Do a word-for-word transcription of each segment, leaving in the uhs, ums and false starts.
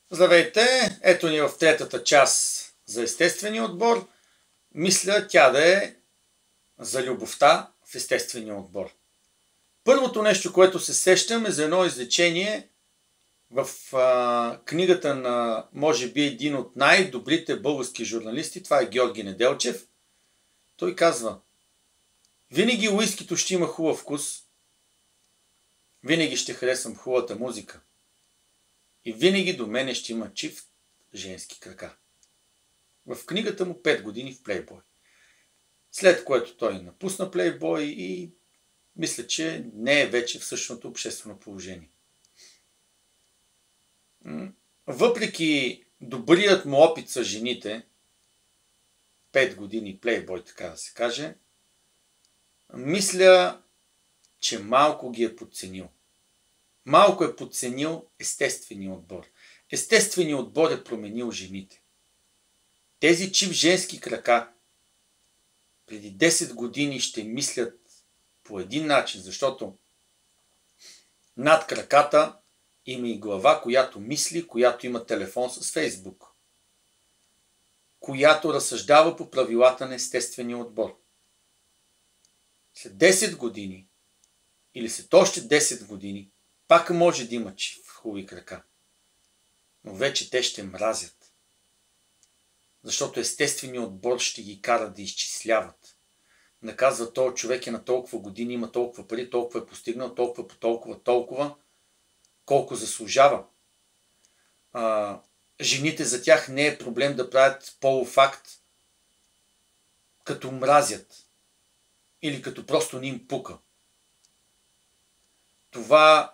Здравейте! Ето ни в третата част за естествения отбор. Мисля тя да е за любовта в естествения отбор. Първото нещо, което се сещам е за едно изречение в а, книгата на, може би, един от най-добрите български журналисти. Това е Георги Неделчев. Той казва: винаги уискито ще има хубав вкус, винаги ще харесвам хубавата музика и винаги до мене ще има чифт женски крака. В книгата му пет години в Плейбой. След което той напусна Плейбой и мисля, че не е вече в същото обществено положение. Въпреки добрият му опит с жените, пет години Плейбой, така да се каже, мисля, че малко ги е подценил. Малко е подценил естествения отбор. Естественият отбор е променил жените. Тези чифт женски крака преди десет години ще мислят по един начин, защото над краката има и глава, която мисли, която има телефон с Фейсбук, която разсъждава по правилата на естествения отбор. След десет години или след още десет години пак може да има чифт хубави крака, но вече те ще мразят. Защото естественият отбор ще ги кара да изчисляват. Наказва, този човек е на толкова години, има толкова пари, толкова е постигнал, толкова по толкова, толкова, колко заслужава. А, жените за тях не е проблем да правят полов акт, като мразят или като просто не им пука. Това,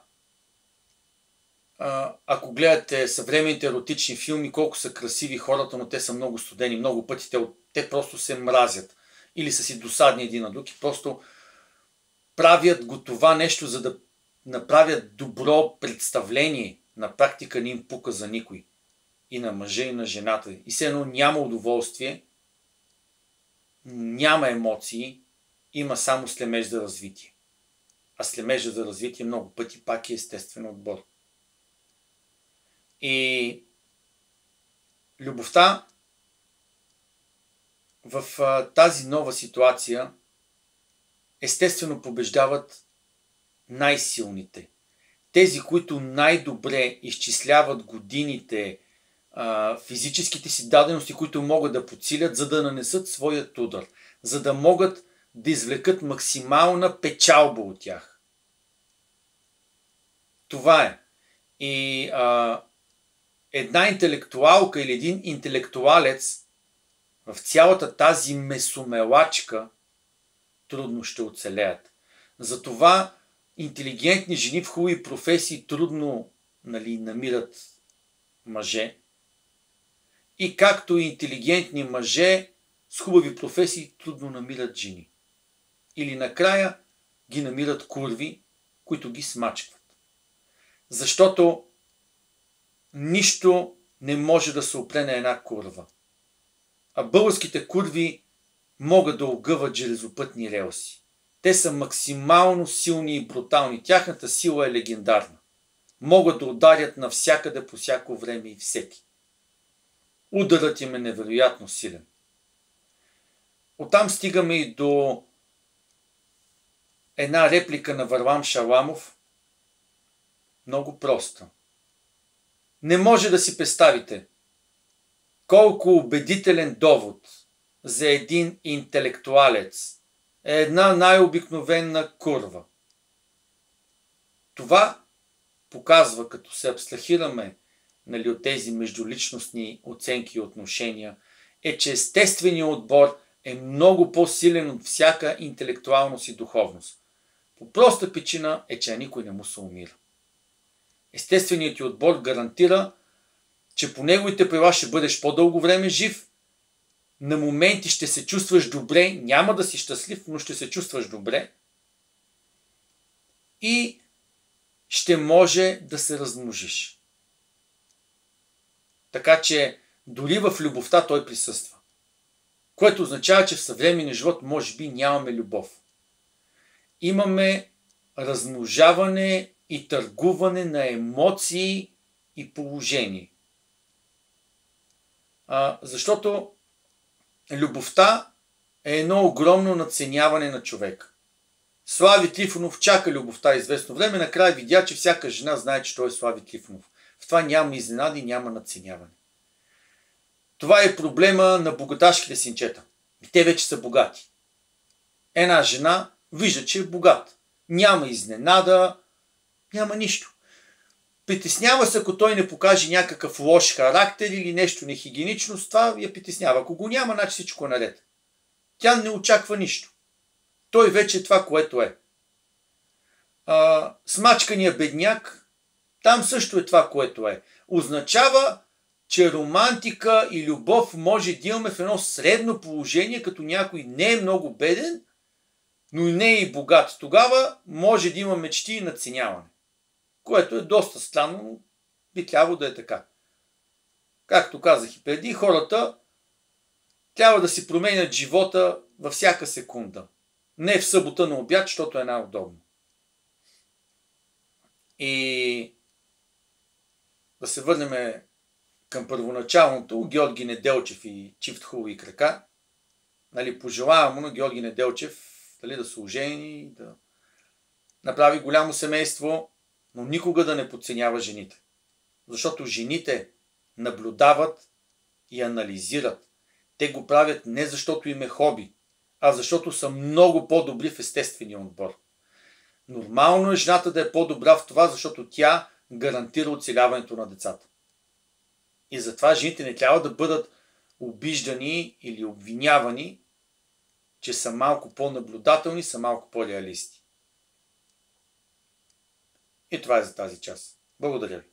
а, ако гледате съвременните еротични филми, колко са красиви хората, но те са много студени, много пъти те, те просто се мразят или са си досадни един на друг и просто правят го това нещо, за да направят добро представление. На практика не им пука за никой. И на мъжа, и на жената. И все едно няма удоволствие, няма емоции, има само стремеж за развитие. А стремежа за развитие много пъти пак е естествен отбор. И любовта в а, тази нова ситуация естествено побеждават най-силните. Тези, които най-добре изчисляват годините, а, физическите си дадености, които могат да подсилят, за да нанесат своят удар, за да могат да извлекат максимална печалба от тях. Това е. И а, една интелектуалка или един интелектуалец в цялата тази месомелачка трудно ще оцелеят. Затова интелигентни жени в хубави професии трудно, нали, намират мъже. И както и интелигентни мъже с хубави професии трудно намират жени. Или накрая ги намират курви, които ги смачкват. Защото нищо не може да се опре на една курва. А българските курви могат да огъват железопътни релси. Те са максимално силни и брутални. Тяхната сила е легендарна. Могат да ударят навсякъде по всяко време и всеки. Ударът им е невероятно силен. Оттам стигаме и до една реплика на Варлам Шаламов. Много проста. Не може да си представите колко убедителен довод за един интелектуалец е една най-обикновена курва. Това показва, като се абстрахираме, нали, от тези междуличностни оценки и отношения, е, че естественият отбор е много по-силен от всяка интелектуалност и духовност. По проста причина е, че никой не му се умира. Естественият ти отбор гарантира, че по неговите права ще бъдеш по-дълго време жив, на моменти ще се чувстваш добре, няма да си щастлив, но ще се чувстваш добре и ще може да се размножиш. Така че дори в любовта той присъства. Което означава, че в съвременния живот може би нямаме любов. Имаме размножаване и търгуване на емоции и положение. А, защото любовта е едно огромно надценяване на човек. Слави Трифонов чака любовта известно време, накрая видя, че всяка жена знае, че той е Слави Трифонов. В това няма изненади, няма надценяване. Това е проблема на богаташките синчета. Те вече са богати. Една жена вижда, че е богат. Няма изненада, няма нищо. Притеснява се, ако той не покаже някакъв лош характер или нещо нехигиенично, с това я притеснява. Ако го няма, значи всичко е наред. Тя не очаква нищо. Той вече е това, което е. А, смачкания бедняк, там също е това, което е. Означава, че романтика и любов може да имаме в едно средно положение, като някой не е много беден, но и не е и богат. Тогава може да има мечти и надценяване. Което е доста странно, но би трябвало да е така. Както казах и преди, хората трябва да си променят живота във всяка секунда. Не в събота на обяд, защото е най-удобно. И да се върнем към първоначалното, Георги Неделчев и чифт хубави крака. Нали, пожелавам му на Георги Неделчев дали, да се ожени, да направи голямо семейство, но никога да не подценява жените. Защото жените наблюдават и анализират. Те го правят не защото им е хоби, а защото са много по-добри в естествения отбор. Нормално е жената да е по-добра в това, защото тя гарантира оцеляването на децата. И затова жените не трябва да бъдат обиждани или обвинявани, че са малко по-наблюдателни, са малко по-реалисти. И това е за тази част. Благодаря ви.